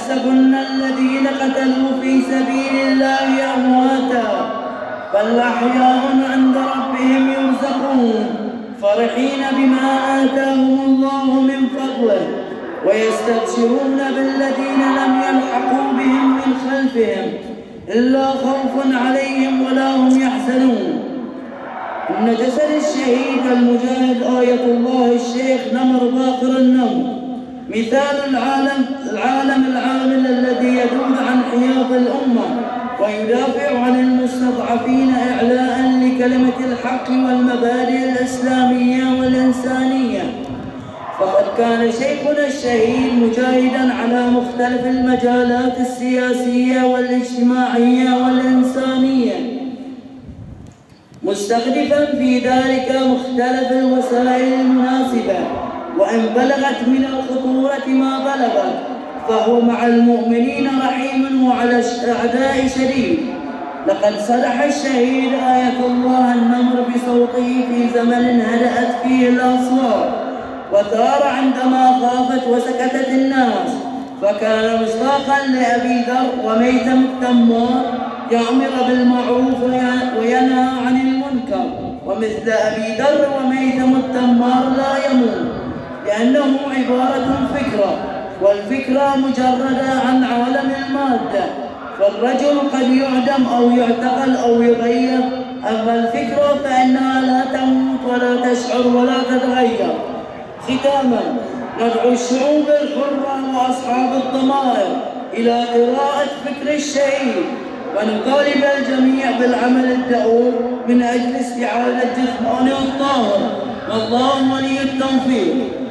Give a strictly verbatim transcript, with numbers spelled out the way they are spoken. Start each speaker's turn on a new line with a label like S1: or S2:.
S1: تحسبن الذين قتلوا في سبيل الله أمواتا بل أحياء عند ربهم يرزقون فرحين بما آتاهم الله من فضله ويستبشرون بالذين لم يلحقوا بهم من خلفهم إلا خوف عليهم ولا هم يحزنون. إن جسد الشهيد المجاهد آية الله الشيخ نمر باقر النمر مثال العالم العالم العامل الذي يدور عن حياض الأمة ويدافع عن المستضعفين إعلاء لكلمة الحق والمبادئ الإسلامية والإنسانية. فقد كان شيخنا الشهيد مجاهدا على مختلف المجالات السياسية والاجتماعية والإنسانية مستهدفا في ذلك مختلف الوسائل المناسبة، وإن بلغت من الخطورة ما بلغت فهو مع المؤمنين رحيم وعلى الأعداء شديد. لقد صدح الشهيد آية الله النمر بصوته في زمن هدأت فيه الأصوات وثار عندما خافت وسكتت الناس، فكان مصداقا لأبي ذر وميثم التمار يأمر بالمعروف وينهى عن المنكر، ومثل أبي ذر وميثم التمار لا يموت لأنه عبارة فكرة، والفكرة مجردة عن عالم المادة، فالرجل قد يعدم أو يعتقل أو يغير، أما الفكرة فإنها لا تموت ولا تشعر ولا تتغير. ختاما ندعو الشعوب الحرة وأصحاب الضمائر إلى قراءة فكر الشهيد، ونطالب الجميع بالعمل الدؤوب من أجل استعادة جسمانه الطاهر، والله ولي التوفيق.